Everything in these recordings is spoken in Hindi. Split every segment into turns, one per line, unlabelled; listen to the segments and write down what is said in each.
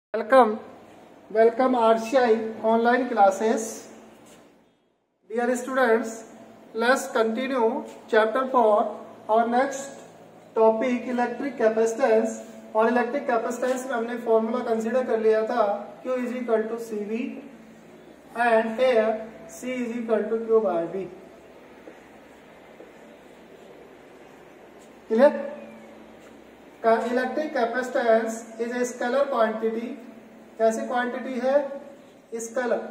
Welcome RCI online classes. Dear students, let's continue chapter 4. Our next topic electric capacitance. और इलेक्ट्रिक कैपेसिटेंस में हमने फॉर्मूला कंसीडर कर लिया था Q is equal to C V and here C is equal to Q by V. Clear? Electric capacitance is a scalar quantity. कैसी क्वांटिटी है? स्केलर.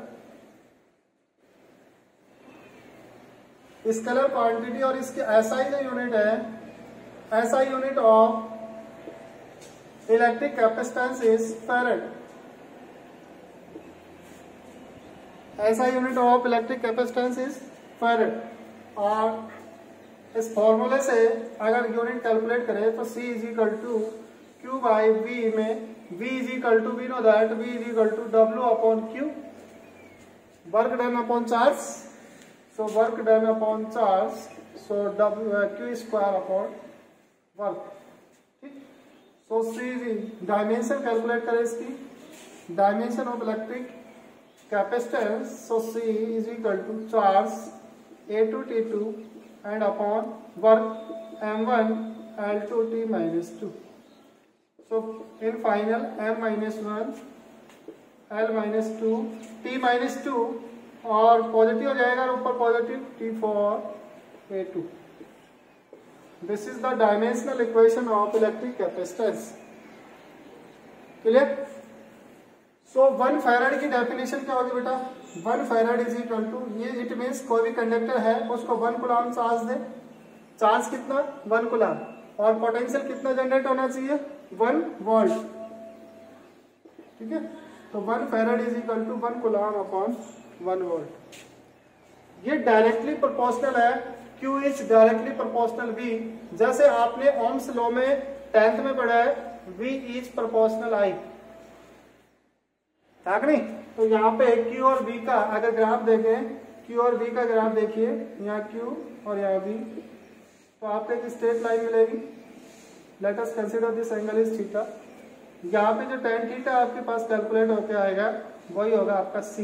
स्केलर क्वांटिटी और इसके एसआई जो यूनिट है, SI unit of electric capacitance is farad. SI unit of electric capacitance is farad. और इस फॉर्मूले से अगर यूनिट कैलकुलेट करें तो C is equal to Q by V में V is equal to, we know that V is equal to W upon Q, work done upon charge. So work done upon charge, so Q square upon work. ठीक. सो C डायमेंशन कैलकुलेट करें इसकी, dimension of electric capacitance. So C is equal to charge A2 T2 and upon work M1 L2 T minus 2. So in final M minus 1 L minus 2 T minus 2 और पॉजिटिव हो जाएगा और ऊपर positive T4 A2. This is the dimensional equation of electric capacitance. Clear? So 1 farad की डेफिनेशन क्या होगी बेटा? 1 फैराड इज इक्वल टू, ये इट मीन्स कोई भी कंडक्टर है उसको 1 कूलम चार्ज दे. चार्ज कितना? 1 कूलम. और पोटेंशियल कितना जनरेट होना चाहिए? 1 वोल्ट. ठीक है. तो 1 farad is equal to 1 coulomb upon 1 volt. ये डायरेक्टली प्रोपोर्शनल है. Q is directly proportional V. जैसे आपने ओम्स लॉ में 10th में पढ़ा है, V इज प्रोपोर्शनल I. था नहीं? तो यहाँ पे Q और V का अगर ग्राफ देखें, Q और V का ग्राफ देखिए, यहाँ Q और यहाँ V, तो आपको एक स्ट्रेट लाइन मिलेगी. Let us consider this angle is theta. यहाँ पे जो tan थीटा आपके पास कैलकुलेट होके आएगा वही होगा आपका C.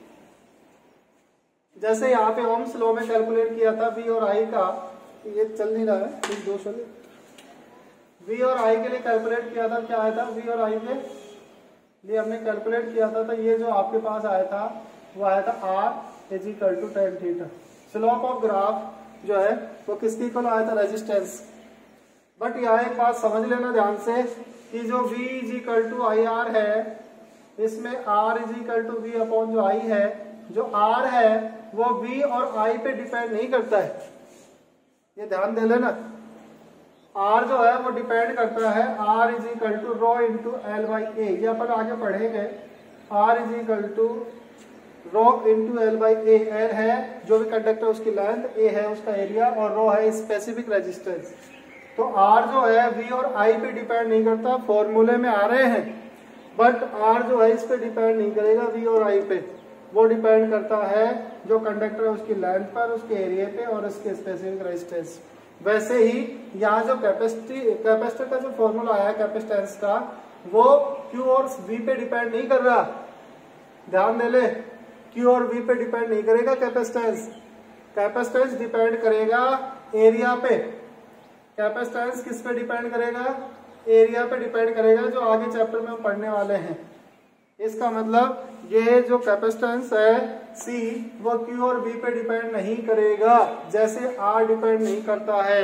जैसे यहाँ पे ओम्स लॉ में कैलकुलेट किया था V और I का, ये चल नहीं रहा है, प्लीज दो चलिए. V और I के लिए कैलकुलेट किया था, क्या आया था? V और I के ये हमने कैलकुलेट किया था, तो ये जो आपके पास आया था वो आया था R is equal to tan theta. Slope of graph जो है वो किसके इक्वल आया था? रेजिस्टेंस. बट यहाँ एक बात समझ लेना ध्यान से कि जो V is equal to I R है, इसमें R is equal to V upon जो I है, जो R है वो V और I पे डिपेंड नहीं करता है. ये ध्यान दे लेना. R जो है वो डिपेंड करता है R is equal to rho into L by A. ये अपन आगे पढ़ेंगे. R is equal to rho into L by A. L है जो भी कंडक्टर उसकी लेंथ, ए है उसका एरिया, और रो है स्पेसिफिक रेजिस्टेंस. तो R जो है V और I पे डिपेंड नहीं करता. फॉर्मूले में आ रहे हैं, बट R जो है इस पे डिपेंड नहीं करेगा V और I पे. वो डिपेंड करता है जो कंडक्टर है उसकी लेंथ पर, उसके एरिया पे और उसके स्पेसिफिक रेजिस्टेंस. वैसे ही यहाँ जो कैपेसिटर का जो फॉर्मूला आया कैपेसिटेंस का, वो Q और V पे डिपेंड नहीं कर रहा. ध्यान दे ले, Q और V पे डिपेंड नहीं करेगा कैपेसिटेंस. कैपेसिटेंस डिपेंड करेगा एरिया पे. कैपेसिटेंस किस पे डिपेंड करेगा? एरिया पे डिपेंड करेगा, जो आगे चैप्टर में हम पढ़ने वाले हैं. इसका मतलब ये जो कैपेसिटेंस है C, वो Q और V पे डिपेंड नहीं करेगा, जैसे R डिपेंड नहीं करता है.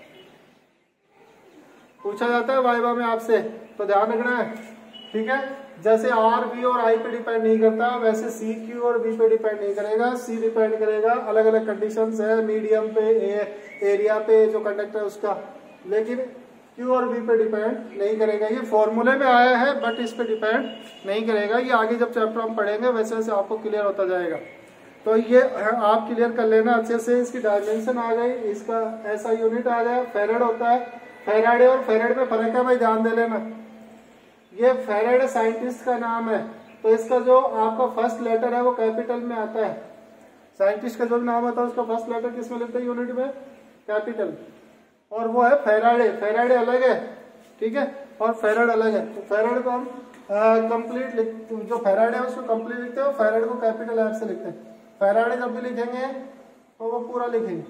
पूछा जाता है वाइवा में आपसे, तो ध्यान रखना है. ठीक है. जैसे R V और I पे डिपेंड नहीं करता, वैसे C Q और V पे डिपेंड नहीं करेगा. C डिपेंड करेगा, अलग अलग कंडीशंस है, मीडियम पे, एरिया पे जो कंडक्टर है उसका, लेकिन Q और V पे डिपेंड नहीं करेगा. ये फॉर्मूले में आया है बट इस पे डिपेंड नहीं करेगा. ये आगे जब चैप्टर हम पढ़ेंगे वैसे वैसे आपको क्लियर होता जाएगा. तो ये आप क्लियर कर लेना अच्छे से. इसकी डायमेंशन आ गई, इसका ऐसा यूनिट आ गया, फैराड होता है. फैराड और फैराड में फर्क है भाई, ध्यान दे लेना. ये फैराड साइंटिस्ट का नाम है, तो इसका जो आपका फर्स्ट लेटर है वो कैपिटल में आता है. साइंटिस्ट का जो नाम आता है उसका फर्स्ट लेटर किस में लिखते हैं? यूनिट में, कैपिटल. और वो है फैराडे. फैराडे अलग है, ठीक है, और फेराड अलग है. तो फेराड को हम कंप्लीट जो फैराडे है उसको कंप्लीट लिखते हो, फैराडे को कैपिटल एफ से लिखते हैं। फैराडे जब भी लिखेंगे तो वो पूरा लिखेंगे,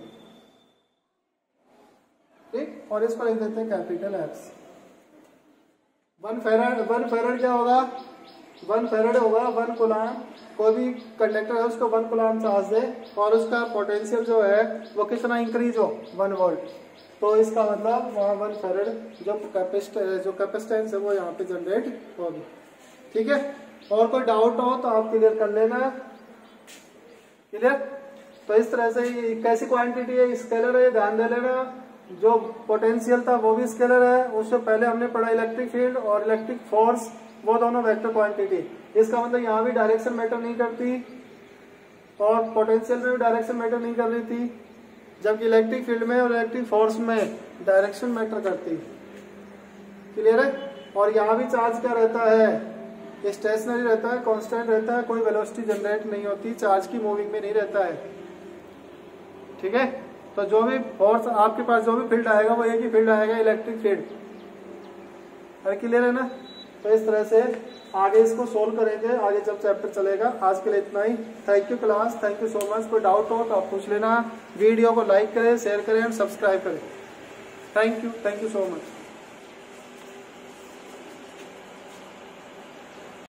ठीक, और इसको लिख देते हैं कैपिटल एफ से। 1 फैराड क्या होगा, 1 फैराड होगा 1 कूलाम। कोई भी कंडक्टर है उसको 1 कूलाम चार्ज दे और उसका पोटेंशियल जो है वो कितना इंक्रीज हो, 1 वोल्ट, तो इसका मतलब वहाँ 1 फैराड जो कैपेसिटेंस है वो यहाँ पे जनरेट होगी। ठीक है, और कोई डाउट हो तो आप क्लियर कर लेना। क्लियर, तो इस तरह से ये कैसी क्वांटिटी है, स्केलर है, ध्यान दे लेना। जो पोटेंशियल था वो भी स्केलर है, उससे पहले हमने पढ़ा इलेक्ट्रिक फील्ड और इलेक्ट्रिक फोर्स, वो दोनों वेक्टर क्वांटिटी। इसका मतलब यहाँ भी डायरेक्शन मैटर नहीं करती और पोटेंशियल में भी डायरेक्शन मैटर नहीं कर रही थी, जबकि इलेक्ट्रिक फील्ड में और इलेक्ट्रिक फोर्स में डायरेक्शन मैटर करती। क्लियर है, और यहाँ भी चार्ज क्या रहता है, स्टेशनरी रहता है, कांस्टेंट रहता है, कोई वेलोसिटी जनरेट नहीं होती, चार्ज की मूविंग में नहीं रहता है। ठीक है, तो जो भी फोर्स आपके पास जो भी फील्ड आएगा वो एक ही फील्ड आएगा, इलेक्ट्रिक फील्ड। अरे क्लियर है ना, तो इस तरह से आगे इसको सोल्व करेंगे, आगे जब चैप्टर चलेगा। आज के लिए इतना ही। Thank you class, thank you so much. कोई डाउट हो तो आप पूछ लेना। वीडियो को लाइक करें, शेयर करें और सब्सक्राइब करें। Thank you so much.